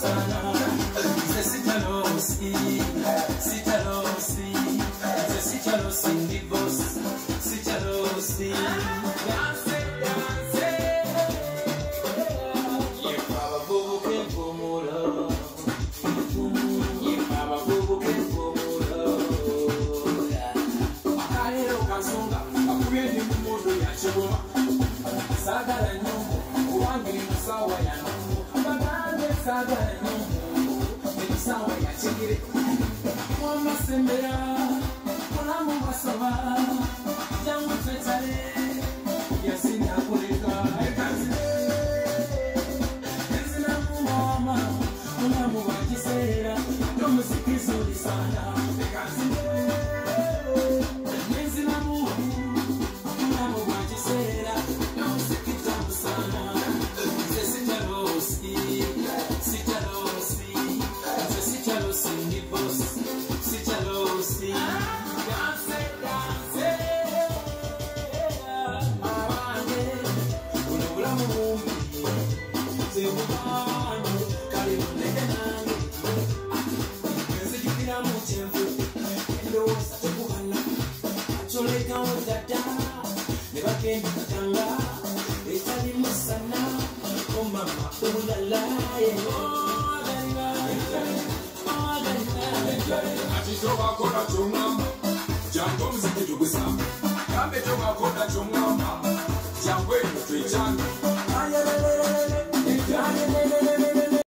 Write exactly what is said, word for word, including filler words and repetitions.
sana. Nze sitalosi, sitalosi, nze sitalosi ndi boss, sitalosi. Dance, dance, yeah, baba bobo ke pomula, yeah, baba bobo ke pomula. Akalero kasonga, akubyendi mu modo ya chiboma. Sagala nyumbu, uwangiri musawa ya nyumbu. Abagande sagala nyumbu, emisawa ya chigire. Mwama sembera, mulamu basaba. Jangu twetale, yasinda kuleka. Ekazile, enzina muwama, mulamu wakisera. Nomuziki zuri sana. Ekazile, enzina muwama, mulamu wakisera. Nomuziki tamu sana. Nze sitalosi, sitalosi, nze sitalosi ndi boss, sitalosi. Dance, dance, abange, buno bulamu bumbi, nze mubantu, kale muleke nange. Nzijukira mu kyenvu, endowooza tekubala, acolekawo dada, ne bagenda katanga, etali musana, oh mama, ulala, yeah. Atichoka kona chomama, jango mziki jugusama. Kambe choka kona chomama, jangwe mtwe changu.